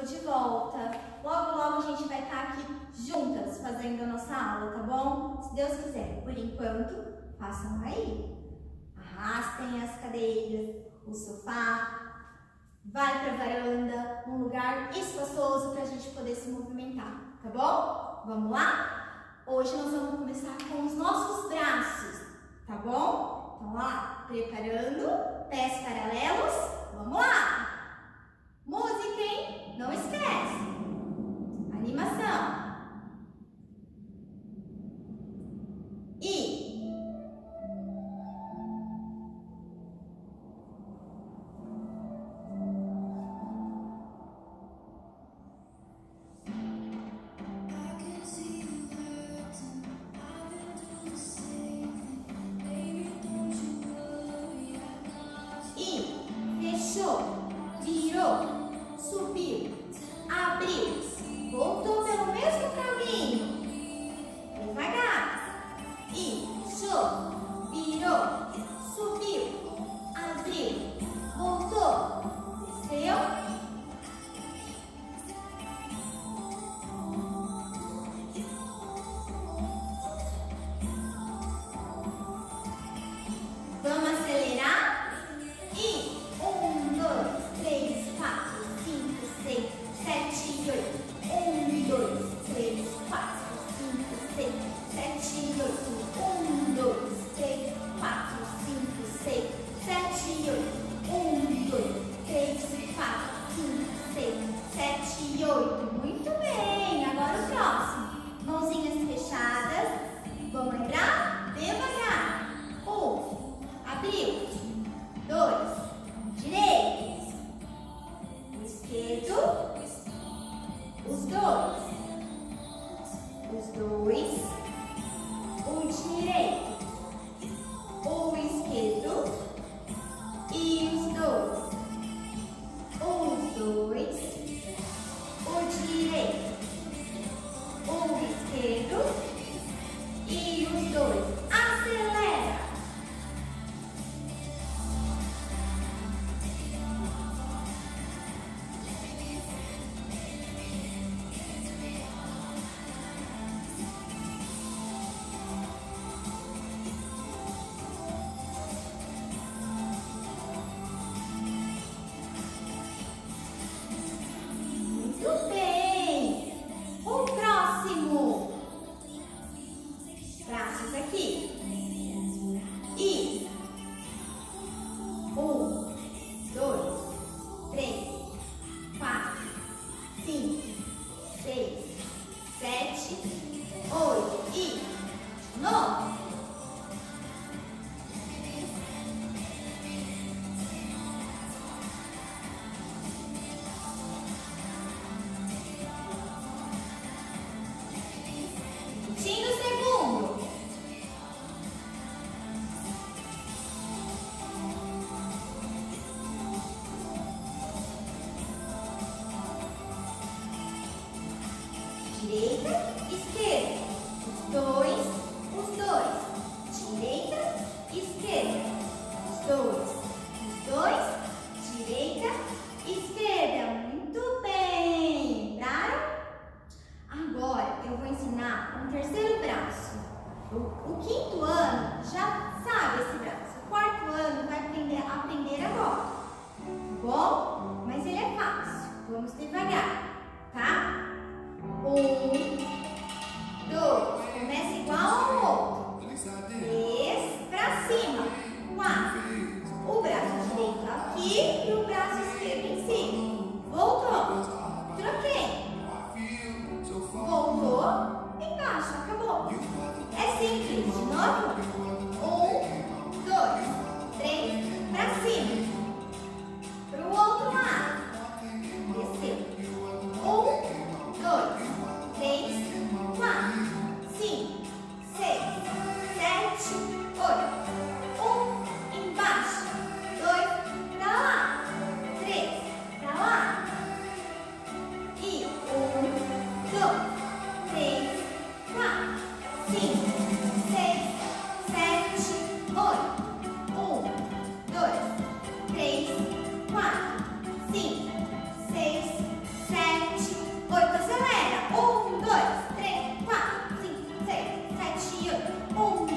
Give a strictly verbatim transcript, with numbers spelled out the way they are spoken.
estou de volta. Logo, logo a gente vai estar aqui juntas fazendo a nossa aula, tá bom? Se Deus quiser. Por enquanto, façam aí. Arrastem as cadeiras, o sofá. Vai para a varanda, um lugar espaçoso para a gente poder se movimentar, tá bom? Vamos lá? Hoje nós vamos começar com os nossos braços, tá bom? Então lá, preparando, pés paralelos, vamos lá! Música, hein? Não esquece! Animação! E... Fechou, virou, subiu, abriu, voltou pelo mesmo caminho, devagar, e fechou, virou, subiu, abriu, voltou, desceu. Vamos acelerar? E um, dois, três, quatro, cinco, seis, sete, oito. Um, dois, três, quatro, cinco, seis, sete, oito. Um, dois, três, quatro, cinco, seis, sete, oito. Um, dois, três, quatro, cinco, seis, sete, oito. Muito bem. Agora o próximo. Mãozinhas fechadas. Vamos lembrar? Devagar. Um, abriu. Dois, direito, o esquerdo, os dois, os dois, o direito, o esquerdo e os dois, os dois, o direito, o esquerdo e os dois. Acelera! Muito bem! O próximo. Braços aqui. E um, dois, três, quatro, cinco, seis, sete, oito e nove. Repetindo o segundo. Direita, esquerda. Os dois, os dois. Direita, esquerda. Os dois, os dois. Direita, esquerda. Muito bem. Lembraram? Agora eu vou ensinar um terceiro braço. O, o quinto ano já sabe esse braço. O quarto ano vai aprender, aprender agora. Bom? Mas ele é fácil. Vamos devagar, tá? Um, dois. Começa igual ao outro. Três, pra cima. Quatro. O braço direito aqui e o braço esquerdo em cima. Voltou. Troquei. Voltou, embaixo, acabou. É simples, de novo. Um, dois, três, pra cima. Pro outro lado. Desceu. Um, dois, três, quatro, cinco, seis, sete, oito. Um, embaixo. Dois, pra lá. Três, pra lá. E um, dois, três, quatro, cinco, seis, Um,